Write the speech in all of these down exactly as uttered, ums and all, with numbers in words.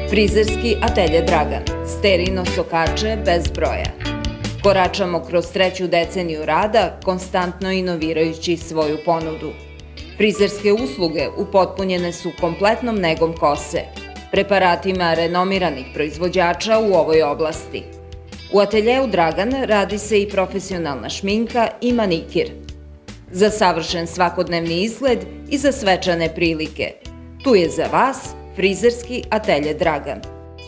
Frizerski atelje Dragan, sterino sokače bez broja. Koračamo kroz treću deceniju rada, konstantno inovirajući svoju ponudu. Frizerske usluge upotpunjene su kompletnom negom kose, preparatima renomiranih proizvođača u ovoj oblasti. U ateljeu Dragan radi se i profesionalna šminka i manikir. Za savršen svakodnevni izgled i za svečane prilike. Tu je za vas Frizerski atelje Dragan.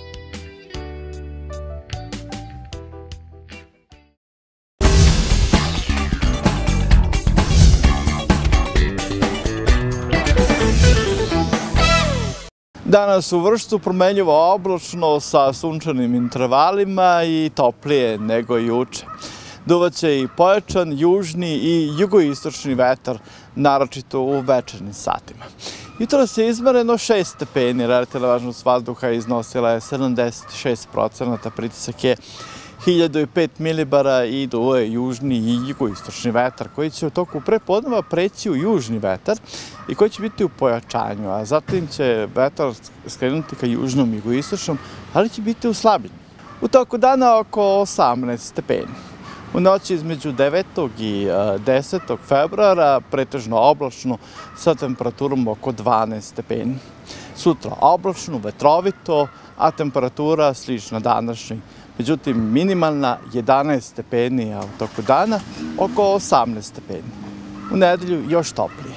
Danas u Vršcu promenljivo oblačno sa sunčanim intervalima i toplije nego juče. Duvaće i pojačan južni i jugoistočni vetar, naročito u večernjim satima. Jutros je izmereno šest stepeni, relativna vlažnost vazduha iznosila je sedamdeset šest procenata, pritisak je hiljadu pet milibara i duje južni i jugoistočni vetar koji će u toku prepodneva preći u južni vetar i koji će biti u pojačanju, a zatim će vetar skrenuti ka južnom i jugoistočnom, ali će biti u slabljenju. U toku dana oko osamnaest stepeni. U noći između devetog i desetog februara pretežno oblačno sa temperaturom oko dvanaest stepeni. Sutra oblačno, vetrovito, a temperatura slična današnjoj. Međutim, minimalna jedanaest stepeni, a u toku dana oko osamnaest stepeni. U nedelju još toplije.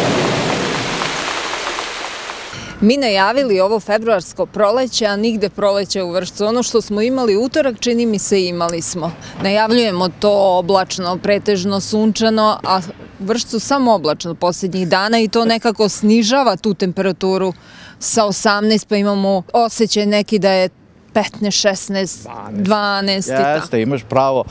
Mi najavili ovo februarsko proleće, a nigde proleće u Vršcu. Ono što smo imali utorak, čini mi se imali smo. Najavljujemo to oblačno, pretežno sunčano, a u Vršcu samo oblačno posljednjih dana i to nekako snižava tu temperaturu sa osamnaest, pa imamo osjećaj neki da je petnaest, šesnaest, dvanaest i tako. Jeste, imaš pravo.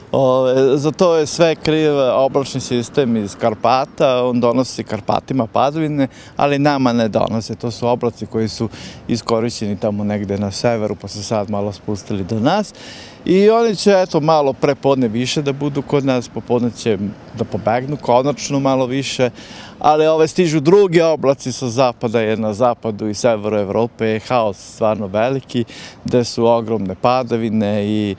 Za to je sve kriv oblačni sistem iz Karpata, on donosi Karpatima padavine, ali nama ne donose. To su oblaci koji su iskorišćeni tamo negde na severu, pa su sad malo spustili do nas. I oni će, eto, malo prepodne više da budu kod nas, popodne će da pobegnu konačno malo više, ali ove stižu drugi oblaci sa zapada, jer na zapadu i severu Evrope je haos stvarno veliki, gde su ogromne padavine i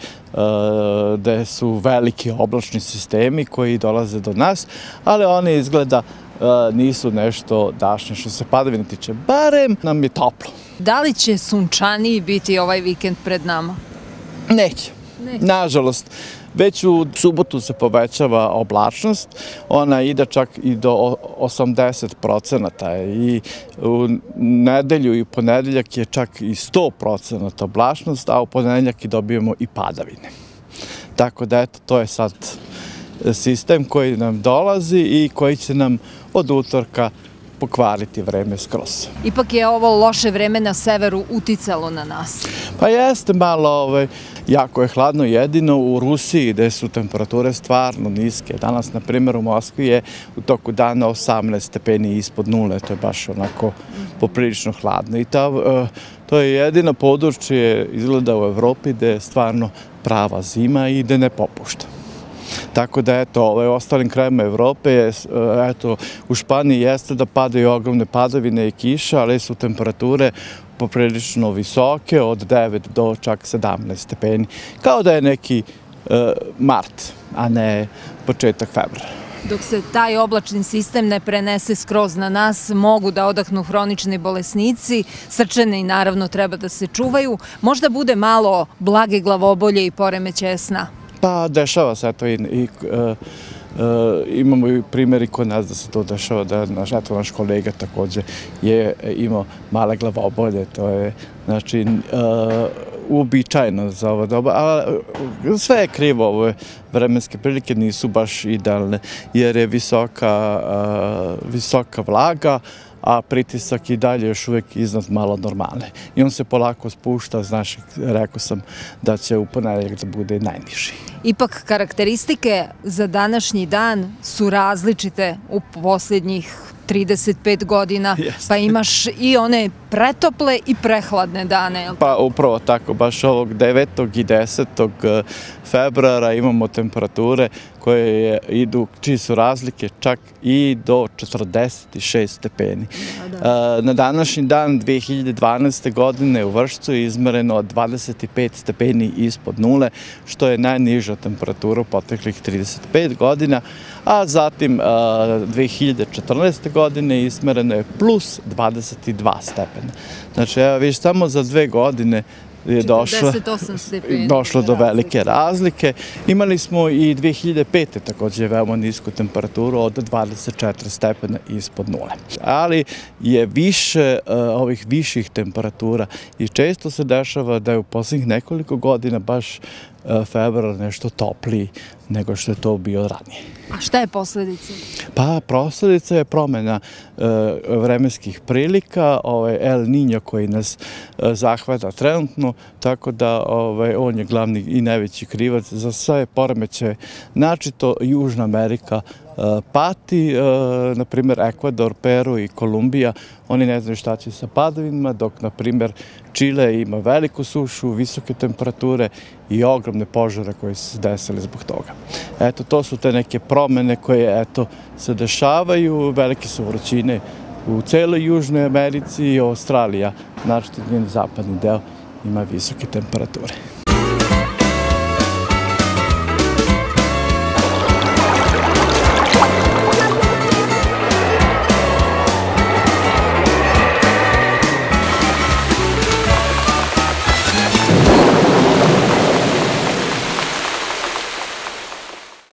gde su veliki oblačni sistemi koji dolaze do nas, ali oni izgleda nisu nešto dašnje što se padavine tiče. Barem nam je toplo. Da li će sunčaniji biti ovaj vikend pred nama? Neće. Nažalost, već u subotu se povećava oblačnost, ona ide čak i do osamdeset procenata i u nedelju i ponedeljak je čak i sto procenata oblačnost, a u ponedeljak i dobijemo i padavine. Tako da, eto, to je sad sistem koji nam dolazi i koji će nam od utorka pokvariti vreme skroz. Ipak je ovo loše vreme na severu uticalo na nas. Pa jeste malo, jako je hladno, jedino u Rusiji gde su temperature stvarno niske. Danas, na primjer, u Moskvi je u toku dana osamnaest stepeni ispod nule, to je baš onako poprilično hladno. I to je jedino područje, izgleda u Evropi, gde je stvarno prava zima i gde ne popušta. Tako da, eto, u ostalim krajima Evrope, eto, u Španiji jeste da padaju ogromne padavine i kiša, ali su temperature poprilično visoke, od devet do čak sedamnaest stepeni. Kao da je neki mart, a ne početak februara. Dok se taj oblačni sistem ne prenese skroz na nas, mogu da odahnu hronični bolesnici, srčani naravno treba da se čuvaju, možda bude malo blage glavobolje i poremećaja sna. Pa, dešava se, eto, i imamo i primjeri kod nas da se to dešava, da eto, naš kolega također je imao male glavobolje, to je, znači, uobičajeno za ovo doba, ali sve je krivo, ove vremenske prilike nisu baš idealne, jer je visoka, visoka vlaga, a pritisak i dalje još uvijek iznad malo normalne. I on se polako spušta, znaš, rekao sam da će u ponedeljak da bude najniži. Ipak karakteristike za današnji dan su različite u posljednjih trideset pet godina, Jeste. pa imaš i one pretople i prehladne dane. jel' Pa upravo tako, baš ovog devetog i desetog februara imamo temperature koje je, idu, čiji su razlike čak i do četrdeset šest stepeni. A, Na današnji dan dve hiljade dvanaeste. godine u Vršcu je izmereno dvadeset pet stepeni ispod nule, što je najniža temperatura u proteklih trideset pet godina, a zatim a, dve hiljade četrnaeste. godine izmereno je plus dvadeset dva stepena. Znači, evo viš, samo za dve godine je došlo, četrdeset osam stepeni došlo do velike razlike. Imali smo i dve hiljade pete. takođe veoma nisku temperaturu od dvadeset četiri stepena ispod nule. Ali je više uh, ovih viših temperatura i često se dešava da je u poslednjih nekoliko godina baš uh, februar nešto topliji nego što je to bio ranije. A šta je posledica? Pa, posledica je promena e, vremenskih prilika, ovaj El Niño koji nas e, zahvata trenutno, tako da ovaj, on je glavni i najveći krivac za sve poremećaje. Načito Južna Amerika e, pati, e, na primjer Ekvador, Peru i Kolumbija, oni ne znaju šta će sa padavinama, dok na primjer Čile ima veliku sušu, visoke temperature i ogromne požare koje su se desile zbog toga. Eto, to su te neke promene koje, eto, se dešavaju, velike su vrućine u celoj Južnoj Americi i Australija, znači njen zapadni deo ima visoke temperature.